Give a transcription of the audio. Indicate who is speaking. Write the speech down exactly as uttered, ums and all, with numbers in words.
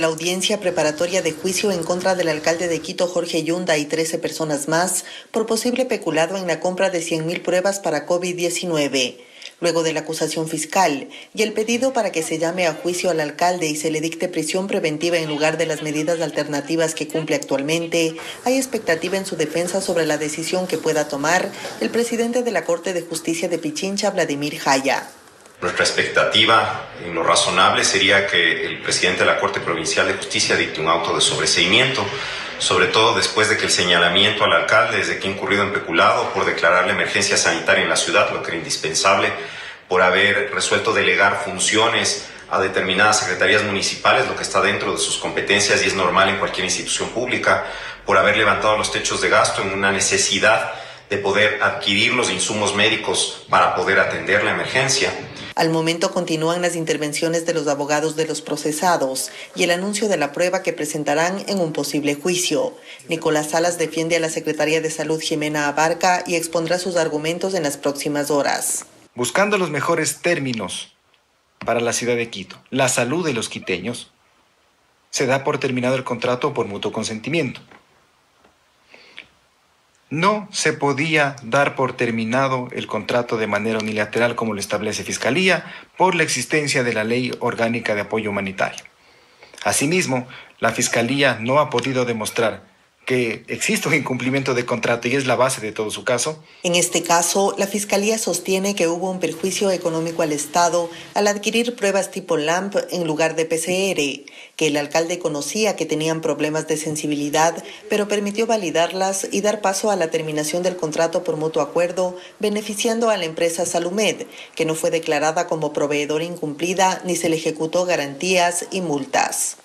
Speaker 1: La audiencia preparatoria de juicio en contra del alcalde de Quito, Jorge Yunda, y trece personas más por posible peculado en la compra de cien mil pruebas para COVID diecinueve. Luego de la acusación fiscal y el pedido para que se llame a juicio al alcalde y se le dicte prisión preventiva en lugar de las medidas alternativas que cumple actualmente, hay expectativa en su defensa sobre la decisión que pueda tomar el presidente de la Corte de Justicia de Pichincha, Vladimir Jaya.
Speaker 2: Nuestra expectativa, en lo razonable, sería que el presidente de la Corte Provincial de Justicia dicte un auto de sobreseimiento, sobre todo después de que el señalamiento al alcalde desde que ha incurrido en peculado por declarar la emergencia sanitaria en la ciudad, lo que era indispensable, por haber resuelto delegar funciones a determinadas secretarías municipales, lo que está dentro de sus competencias y es normal en cualquier institución pública, por haber levantado los techos de gasto en una necesidad de poder adquirir los insumos médicos para poder atender la emergencia.
Speaker 1: Al momento continúan las intervenciones de los abogados de los procesados y el anuncio de la prueba que presentarán en un posible juicio. Nicolás Salas defiende a la Secretaría de Salud Jimena Abarca y expondrá sus argumentos en las próximas horas.
Speaker 3: Buscando los mejores términos para la ciudad de Quito, la salud de los quiteños, se da por terminado el contrato por mutuo consentimiento. No se podía dar por terminado el contrato de manera unilateral como lo establece Fiscalía por la existencia de la Ley Orgánica de Apoyo Humanitario. Asimismo, la Fiscalía no ha podido demostrar que existe un incumplimiento de contrato y es la base de todo su caso.
Speaker 1: En este caso, la Fiscalía sostiene que hubo un perjuicio económico al Estado al adquirir pruebas tipo L A M P en lugar de P C R, que el alcalde conocía que tenían problemas de sensibilidad, pero permitió validarlas y dar paso a la terminación del contrato por mutuo acuerdo, beneficiando a la empresa Salumed, que no fue declarada como proveedora incumplida ni se le ejecutó garantías y multas.